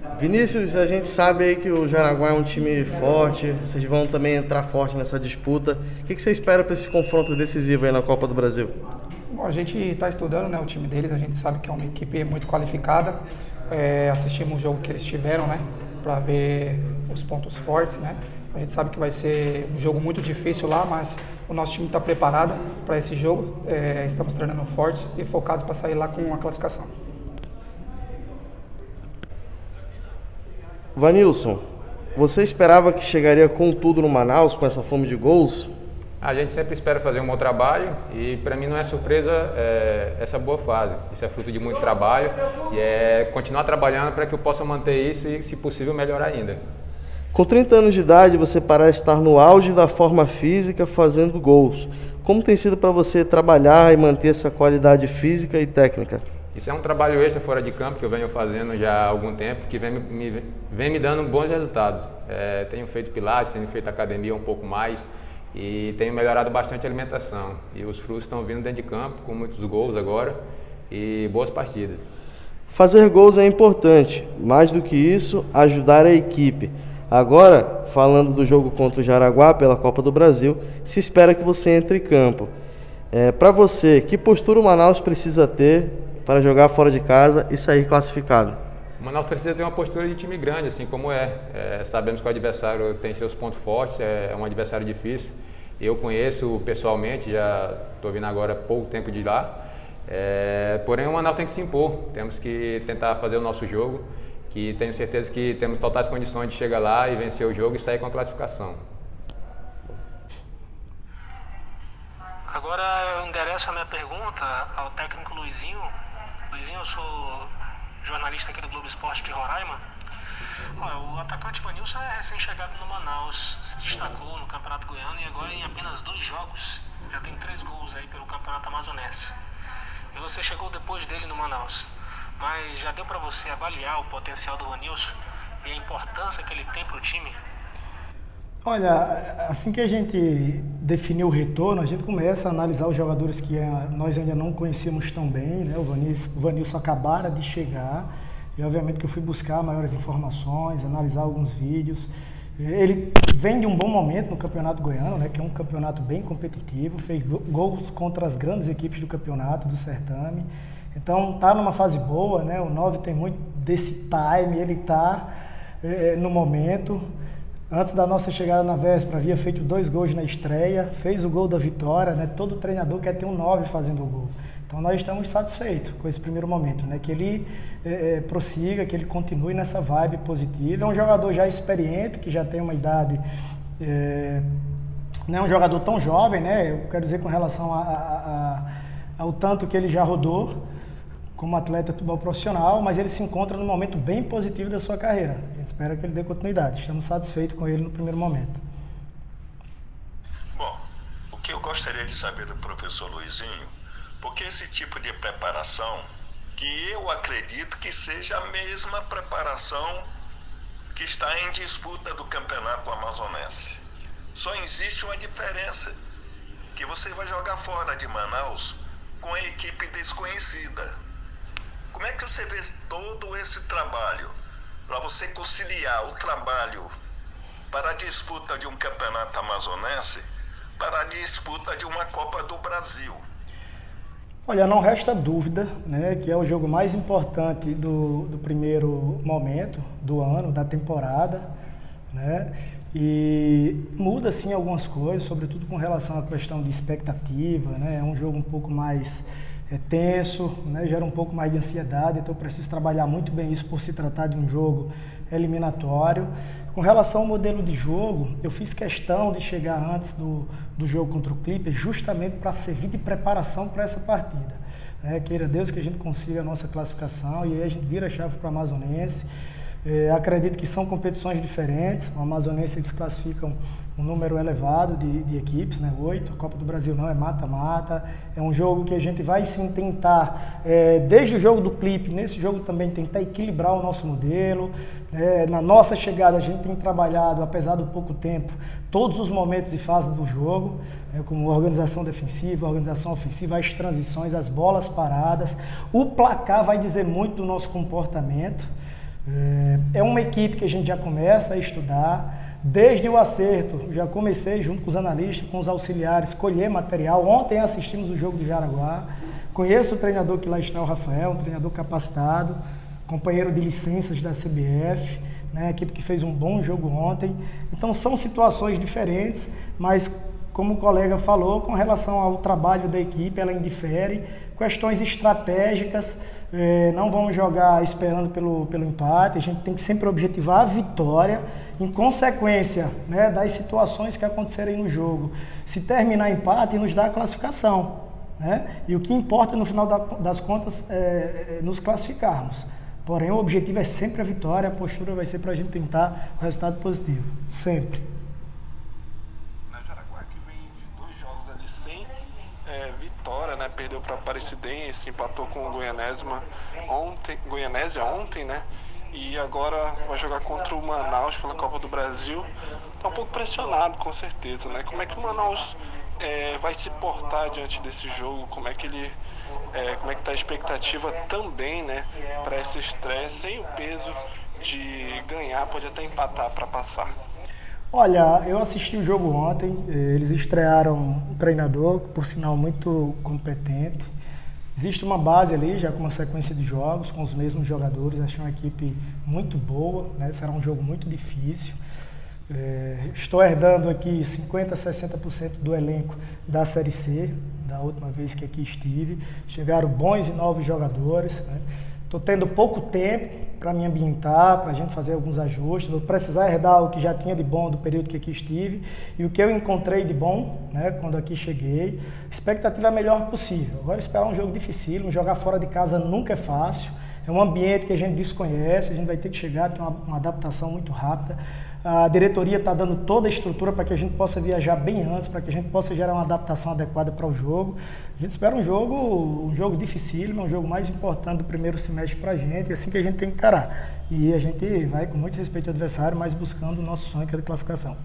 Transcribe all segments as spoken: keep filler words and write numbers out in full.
Vinícius, a gente sabe aí que o Jaraguá é um time forte, vocês vão também entrar forte nessa disputa. O que você espera para esse confronto decisivo aí na Copa do Brasil? Bom, a gente está estudando, né, o time deles, a gente sabe que é uma equipe muito qualificada. É, assistimos o jogo que eles tiveram, né, para ver os pontos fortes, né. A gente sabe que vai ser um jogo muito difícil lá, mas o nosso time está preparado para esse jogo. É, estamos treinando fortes e focados para sair lá com a classificação. Vanilson, você esperava que chegaria com tudo no Manaus, com essa fome de gols? A gente sempre espera fazer um bom trabalho e para mim não é surpresa é, essa boa fase. Isso é fruto de muito trabalho e é continuar trabalhando para que eu possa manter isso e, se possível, melhorar ainda. Com trinta anos de idade, você parece estar no auge da forma física fazendo gols. Como tem sido para você trabalhar e manter essa qualidade física e técnica? Isso é um trabalho extra fora de campo que eu venho fazendo já há algum tempo, que vem me, vem me dando bons resultados. É, tenho feito pilates, tenho feito academia um pouco mais e tenho melhorado bastante a alimentação. E os frutos estão vindo dentro de campo, com muitos gols agora e boas partidas. Fazer gols é importante, mais do que isso, ajudar a equipe. Agora, falando do jogo contra o Jaraguá pela Copa do Brasil, se espera que você entre em campo. É, para você, que postura o Manaus precisa ter para jogar fora de casa e sair classificado? O Manaus precisa ter uma postura de time grande, assim como é. é sabemos que o adversário tem seus pontos fortes, é um adversário difícil. Eu conheço pessoalmente, já estou vindo agora há pouco tempo de lá. É, porém, o Manaus tem que se impor, temos que tentar fazer o nosso jogo, que tenho certeza que temos totais condições de chegar lá e vencer o jogo e sair com a classificação. Agora eu endereço a minha pergunta ao técnico Luizinho. Luizinho, eu sou jornalista aqui do Globo Esporte de Roraima. Olha, o atacante Vanilson é recém-chegado no Manaus, se destacou no Campeonato Goiano e agora em apenas dois jogos já tem três gols aí pelo Campeonato Amazonense. E você chegou depois dele no Manaus, mas já deu para você avaliar o potencial do Vanilson e a importância que ele tem para o time? Olha, assim que a gente definiu o retorno, a gente começa a analisar os jogadores que nós ainda não conhecíamos tão bem, né? O Vanilson, o Vanilson acabara de chegar e obviamente que eu fui buscar maiores informações, analisar alguns vídeos. Ele vem de um bom momento no Campeonato Goiano, né? Que é um campeonato bem competitivo, fez gols contra as grandes equipes do campeonato, do certame. Então tá numa fase boa, né? O nove tem muito desse time, ele tá é, no momento. Antes da nossa chegada na véspera, havia feito dois gols na estreia, fez o gol da vitória, né? Todo treinador quer ter um nove fazendo o gol. Então nós estamos satisfeitos com esse primeiro momento, né? Que ele é, prossiga, que ele continue nessa vibe positiva. É um jogador já experiente, que já tem uma idade, é, não é um jogador tão jovem, né? Eu quero dizer com relação a, a, a, ao tanto que ele já rodou como atleta de futebol profissional, mas ele se encontra num momento bem positivo da sua carreira. A gente espera que ele dê continuidade. Estamos satisfeitos com ele no primeiro momento. Bom, o que eu gostaria de saber do professor Luizinho, porque esse tipo de preparação, que eu acredito que seja a mesma preparação que está em disputa do Campeonato Amazonense. Só existe uma diferença, que você vai jogar fora de Manaus com a equipe desconhecida. Como é que você vê todo esse trabalho para você conciliar o trabalho para a disputa de um campeonato amazonense para a disputa de uma Copa do Brasil? Olha, não resta dúvida, né, que é o jogo mais importante do, do primeiro momento do ano, da temporada, né, e muda sim algumas coisas, sobretudo com relação à questão de expectativa, né, é um jogo um pouco mais é, tenso, né, gera um pouco mais de ansiedade, então eu preciso trabalhar muito bem isso por se tratar de um jogo eliminatório. Com relação ao modelo de jogo, eu fiz questão de chegar antes do, do jogo contra o Clippers justamente para servir de preparação para essa partida. É, queira Deus que a gente consiga a nossa classificação e aí a gente vira a chave para o Amazonense. É, acredito que são competições diferentes. O Amazonense eles classificam um número elevado de, de equipes, né? Oito. A Copa do Brasil não, é mata-mata. É um jogo que a gente vai sim tentar, é, desde o jogo do Clipe, nesse jogo também tentar equilibrar o nosso modelo. É, na nossa chegada a gente tem trabalhado, apesar do pouco tempo, todos os momentos e fases do jogo, é, como organização defensiva, organização ofensiva, as transições, as bolas paradas. O placar vai dizer muito do nosso comportamento. É, é uma equipe que a gente já começa a estudar, desde o acerto, já comecei junto com os analistas, com os auxiliares, colher material. Ontem assistimos o jogo de Jaraguá, conheço o treinador que lá está, o Rafael, um treinador capacitado, companheiro de licenças da C B F, né, a equipe que fez um bom jogo ontem. Então são situações diferentes, mas como o colega falou, com relação ao trabalho da equipe, ela indifere, questões estratégicas, eh, não vamos jogar esperando pelo, pelo empate, a gente tem que sempre objetivar a vitória, em consequência, né, das situações que acontecerem no jogo. Se terminar empate, nos dá a classificação, né? E o que importa no final da, das contas é, é nos classificarmos. Porém, o objetivo é sempre a vitória, a postura vai ser para a gente tentar o resultado positivo, sempre. Na Jaraguá, que vem de dois jogos ali sem é, vitória, né? Perdeu para a Aparecidense, empatou com o Goianésia ontem, Goianésia ontem, né? E agora vai jogar contra o Manaus pela Copa do Brasil. Está um pouco pressionado, com certeza, né? Como é que o Manaus é, vai se portar diante desse jogo? Como é que ele... É, como é que está a expectativa também, né, para esse estresse, sem o peso de ganhar, pode até empatar para passar? Olha, eu assisti o jogo ontem, eles estrearam um treinador, por sinal muito competente. Existe uma base ali, já com uma sequência de jogos, com os mesmos jogadores, achei uma equipe muito boa, né? Será um jogo muito difícil. É, estou herdando aqui cinquenta, sessenta por cento do elenco da Série C, da última vez que aqui estive. Chegaram bons e novos jogadores, né? Estou tendo pouco tempo para me ambientar, para a gente fazer alguns ajustes. Vou precisar herdar o que já tinha de bom do período que aqui estive e o que eu encontrei de bom, né, quando aqui cheguei. Expectativa é a melhor possível. Agora esperar um jogo difícil, jogar fora de casa nunca é fácil. É um ambiente que a gente desconhece, a gente vai ter que chegar, ter uma, uma adaptação muito rápida. A diretoria está dando toda a estrutura para que a gente possa viajar bem antes, para que a gente possa gerar uma adaptação adequada para o jogo. A gente espera um jogo, um jogo dificílimo, um jogo mais importante do primeiro semestre para a gente, é assim que a gente tem que encarar. E a gente vai com muito respeito ao adversário, mas buscando o nosso sonho, que é a classificação.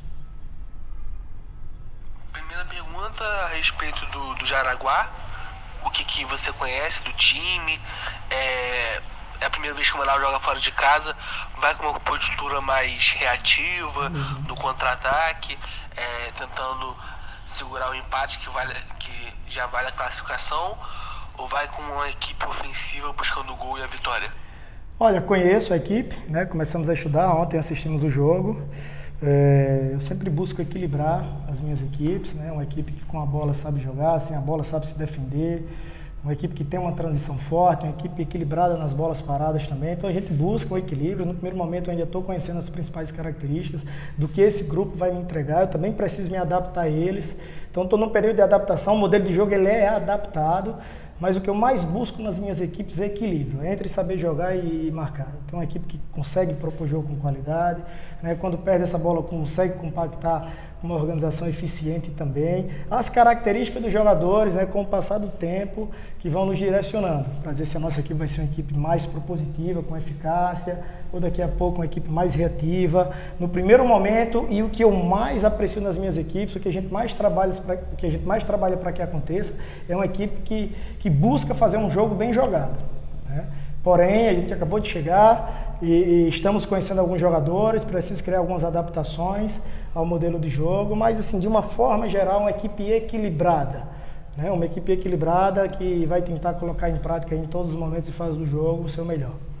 Primeira pergunta a respeito do, do Jaraguá. O que, que você conhece do time? É... É a primeira vez que o Manaus joga fora de casa, vai com uma postura mais reativa, uhum. no contra-ataque, é, tentando segurar o empate que, vale, que já vale a classificação, ou vai com uma equipe ofensiva buscando o gol e a vitória? Olha, conheço a equipe, né? Começamos a estudar, ontem assistimos o jogo. É, eu sempre busco equilibrar as minhas equipes, né? Uma equipe que com a bola sabe jogar, sem a bola sabe se defender. Uma equipe que tem uma transição forte, uma equipe equilibrada nas bolas paradas também. Então a gente busca o equilíbrio. No primeiro momento eu ainda estou conhecendo as principais características do que esse grupo vai me entregar. Eu também preciso me adaptar a eles. Então estou num período de adaptação. O modelo de jogo ele é adaptado. Mas o que eu mais busco nas minhas equipes é equilíbrio, entre saber jogar e marcar. Tem uma equipe que consegue propor jogo com qualidade, né? Quando perde essa bola consegue compactar com uma organização eficiente também. As características dos jogadores, né, com o passar do tempo, que vão nos direcionando, para dizer se a nossa equipe vai ser uma equipe mais propositiva, com eficácia, ou daqui a pouco uma equipe mais reativa. No primeiro momento, e o que eu mais aprecio nas minhas equipes, o que a gente mais trabalha para o que a gente mais trabalha para que aconteça, é uma equipe que, que busca fazer um jogo bem jogado, né? Porém, a gente acabou de chegar e, e estamos conhecendo alguns jogadores, preciso criar algumas adaptações ao modelo de jogo, mas assim, de uma forma geral, uma equipe equilibrada, né? Uma equipe equilibrada que vai tentar colocar em prática em todos os momentos e fases do jogo o seu melhor.